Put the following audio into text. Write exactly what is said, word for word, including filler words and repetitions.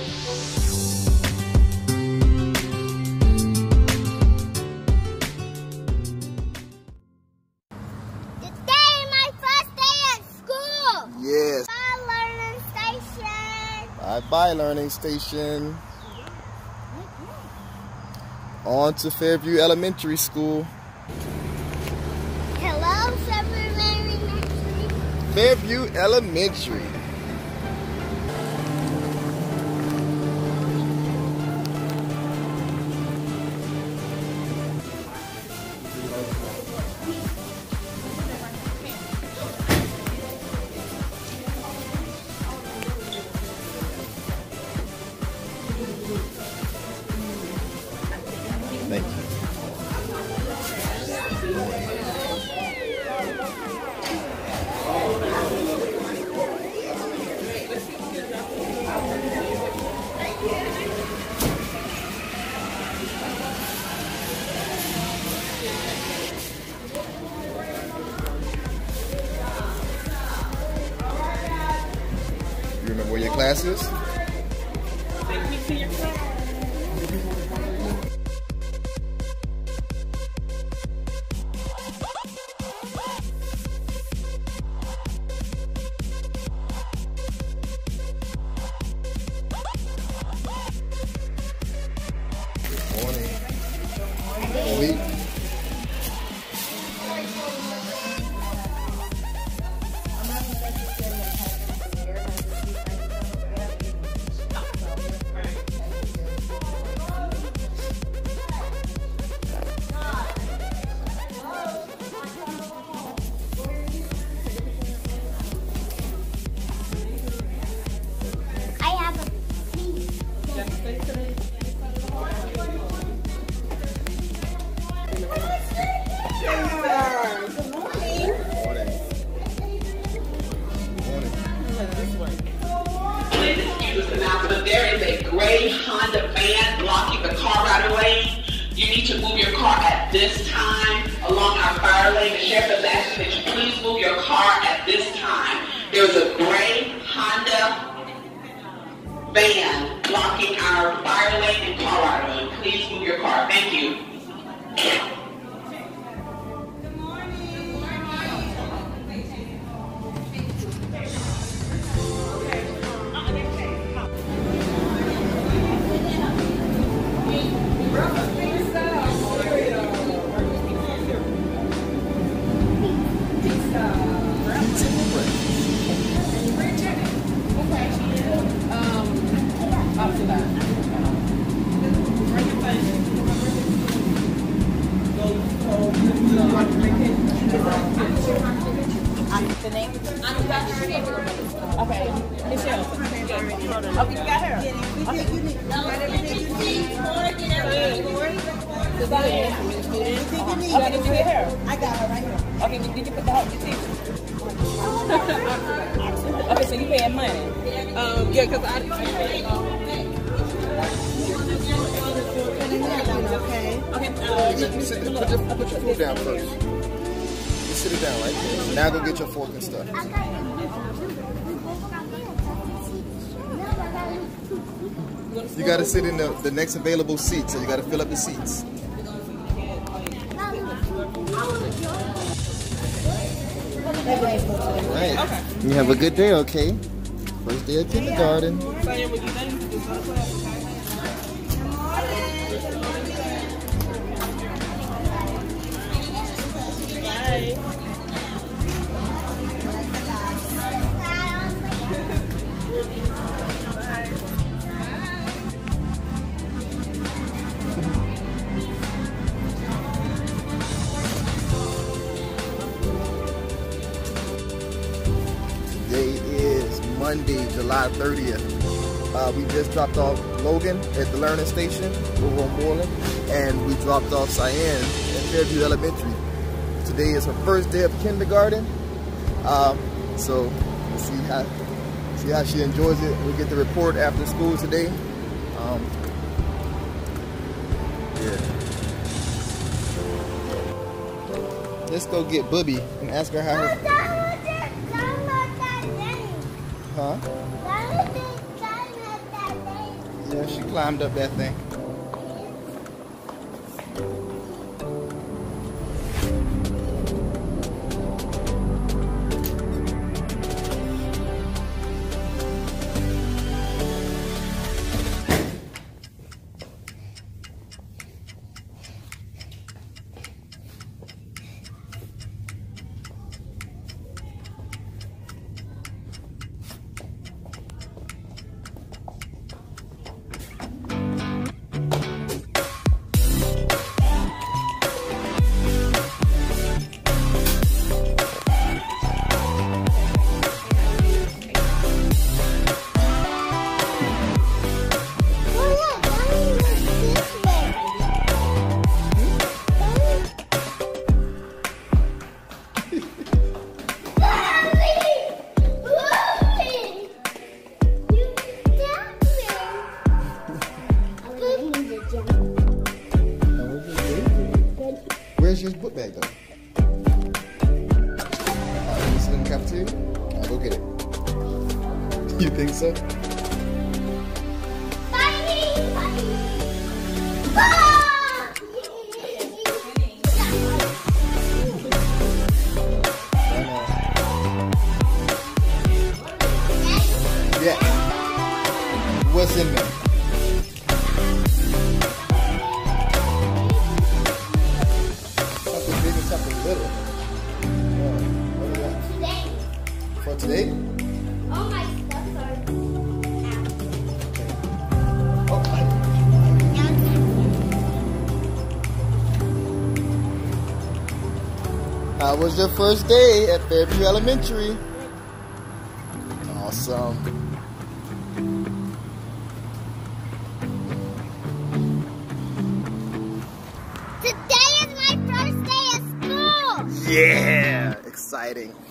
Yes. Bye, learning station. Bye bye, learning station. On to Fairview Elementary School. Hello, Fairview Elementary. Fairview Elementary. Thank you. You remember where your class is? Morning. Week. I have a piece. There is a gray Honda van blocking the car right away. You need to move your car at this time along our fire lane. The sheriff is asking that you please move your car at this time. There's a gray Honda van blocking our fire lane and car right away. Please move your car. Thank you. The name? Okay, Michelle. Okay, you got her. Okay. Okay, did you get her? I got her right here. Okay, did you put the help your teacher? Okay, so you paying money? Um, yeah, because I. Okay. Okay. Uh, Sit, sit, put, your, put your food down first. Just sit it down right there. Now go get your fork and stuff. You got to sit in the, the next available seat, so you got to fill up the seats. All right. You have a good day, okay? First day of kindergarten. Today is Monday, July thirtieth. Uh, we just dropped off Logan at the learning station over on Moreland, and we dropped off Cyan at Fairview Elementary. Today is her first day of kindergarten, um, so we'll see how see how she enjoys it. We'll get the report after school today. Um, yeah. Let's go get Bubby and ask her how her. Huh? she climbed up that thing. Where's your book bag though? Uh, is it in the cafeteria? I'll go get it. You think so? Yeah. What's in there? Something big and something little. Oh, what is that? Today. For today? All my stuff are out. Oh, I, How was your first day at Fairview Elementary? Awesome. Today is my first day at school. Yeah, exciting.